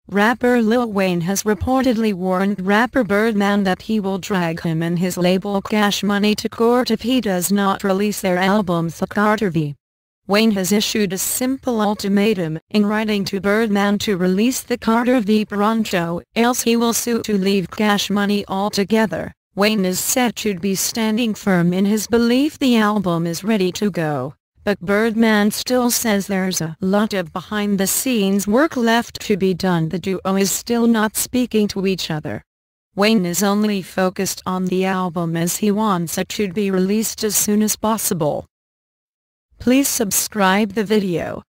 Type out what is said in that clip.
Rapper Lil Wayne has reportedly warned rapper Birdman that he will drag him and his label Cash Money to court if he does not release their album The Carter V. Wayne has issued a simple ultimatum in writing to Birdman to release The Carter V pronto, else he will sue to leave Cash Money altogether. Wayne is said to be standing firm in his belief the album is ready to go, but Birdman still says there's a lot of behind-the-scenes work left to be done. The duo is still not speaking to each other. Wayne is only focused on the album as he wants it to be released as soon as possible. Please subscribe the video.